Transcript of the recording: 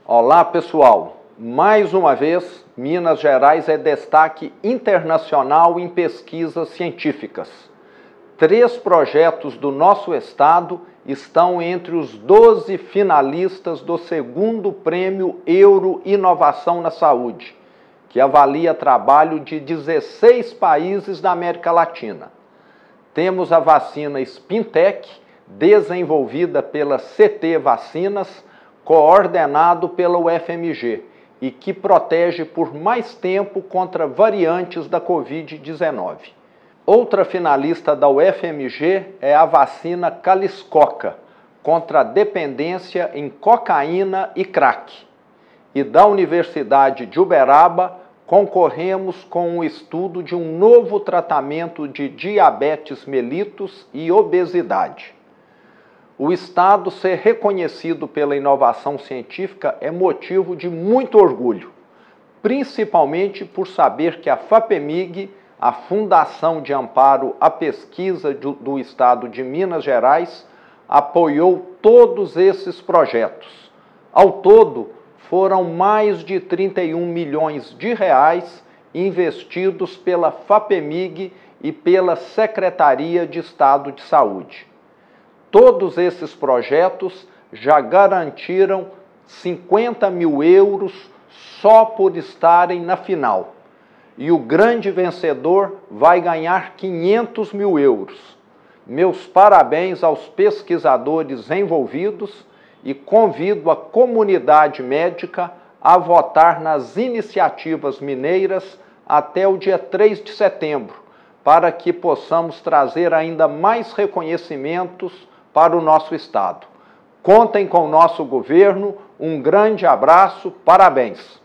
Olá, pessoal! Mais uma vez, Minas Gerais é destaque internacional em pesquisas científicas. 3 projetos do nosso estado estão entre os 12 finalistas do 2º Prêmio Euro Inovação na Saúde, que avalia trabalho de 16 países da América Latina. Temos a vacina Spintec, desenvolvida pela CT Vacinas, coordenado pela UFMG, e que protege por mais tempo contra variantes da Covid-19. Outra finalista da UFMG é a vacina Caliscoca, contra a dependência em cocaína e crack. E da Universidade de Uberaba, concorremos com o estudo de um novo tratamento de diabetes mellitus e obesidade. O Estado ser reconhecido pela inovação científica é motivo de muito orgulho, principalmente por saber que a FAPEMIG, a Fundação de Amparo à Pesquisa do Estado de Minas Gerais, apoiou todos esses projetos. Ao todo, foram mais de 31 milhões de reais investidos pela FAPEMIG e pela Secretaria de Estado de Saúde. Todos esses projetos já garantiram 50 mil euros só por estarem na final. E o grande vencedor vai ganhar 500 mil euros. Meus parabéns aos pesquisadores envolvidos e convido a comunidade médica a votar nas iniciativas mineiras até o dia 3 de setembro, para que possamos trazer ainda mais reconhecimentos para o nosso estado. Contem com o nosso governo, um grande abraço, parabéns!